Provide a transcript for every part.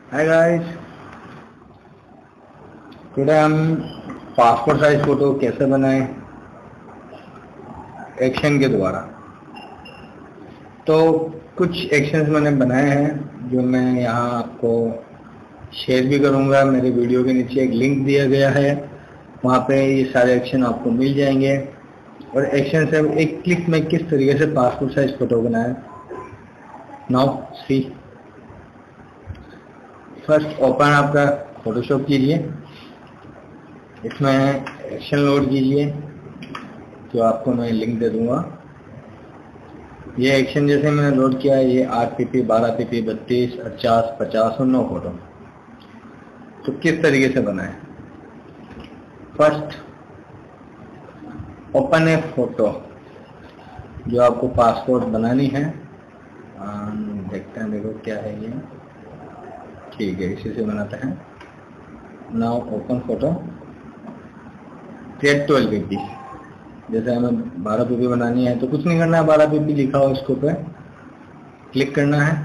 हाय guys, today हम passport size photo कैसे बनाएं एक्शन के द्वारा। तो कुछ एक्शंस मैंने बनाए हैं जो मैं यहाँ आपको शेयर भी करूँगा। मेरे वीडियो के नीचे एक लिंक दिया गया है, वहाँ पे ये सारे एक्शन आपको मिल जाएंगे। और एक्शन से एक क्लिक में किस तरीके से पासपोर्ट साइज फोटो बनाएं। नाउ सी, फर्स्ट ओपन आपका फोटोशॉप कीजिए, इसमें एक्शन लोड कीजिए जो आपको मैं लिंक दे दूंगा। ये एक्शन जैसे मैंने लोड किया है, ये 8 पीपी, 12 पीपी, 32, 50, 50 और 9 फोटो। तो किस तरीके से बनाएं। फर्स्ट ओपन ए फोटो जो आपको पासपोर्ट बनानी है। देखते हैं, देखो क्या है ये। ठीक है, इसी से बनाते हैं। Now open photo, create 12 PP. जैसे हमें 12 पीपी बनानी है तो कुछ नहीं करना है, 12 पीपी लिखा हो इसको पे क्लिक करना है।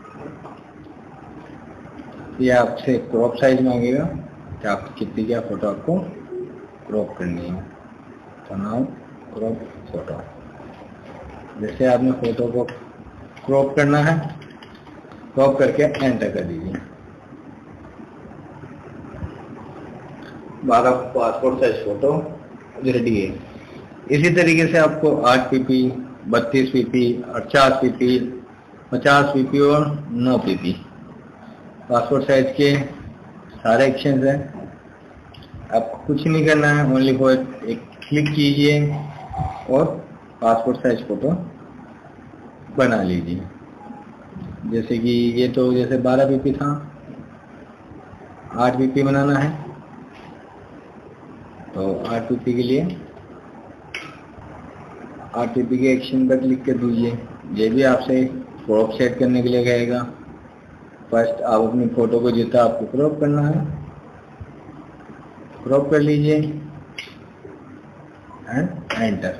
ये आपसे क्रॉप साइज मांगेगा कि आप कितनी क्या फोटो आपको क्रॉप करनी है। तो नाउ क्रॉप फोटो, जैसे आपने फोटो को क्रॉप करना है, क्रॉप करके एंटर कर दीजिए। 12 पासपोर्ट साइज फोटो रेडी है। इसी तरीके से आपको 8 पीपी, 32 पीपी, 50 पीपी, 50 पीपी और 9 पीपी पासपोर्ट साइज के सारे एक्शंस हैं। आपको कुछ नहीं करना है, ओनली फॉर एक क्लिक कीजिए और पासपोर्ट साइज फोटो बना लीजिए। जैसे कि ये तो जैसे 12 पीपी था, 8 पीपी बनाना है तो 8 पीपी के लिए 8 पीपी के एक्शन पर क्लिक कर दीजिए। ये भी आपसे क्रॉप सेट करने के लिए कहेगा। फर्स्ट आप अपनी फोटो को जितना आपको क्रॉप करना है क्रॉप कर लीजिए एंड एंटर।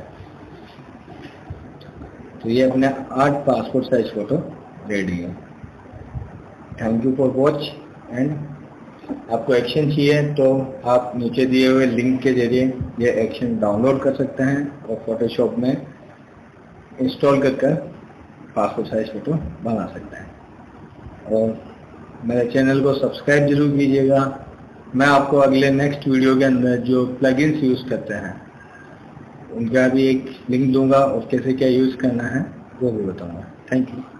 तो ये अपने 8 पासपोर्ट साइज फोटो रेडी है। Thank you for watch. And आपको एक्शन चाहिए तो आप नीचे दिए हुए लिंक के जरिए ये एक्शन डाउनलोड कर सकते हैं और फोटोशॉप में इंस्टॉल कर पासपोर्ट साइज फोटो बना सकते हैं। और मेरे चैनल को सब्सक्राइब जरूर कीजिएगा। मैं आपको अगले नेक्स्ट वीडियो के अंदर जो प्लगइन्स यूज़ करते हैं उनका भी एक लिंक दूंगा और कैसे क्या यूज़ करना है वो भी बताऊंगा। Thank you.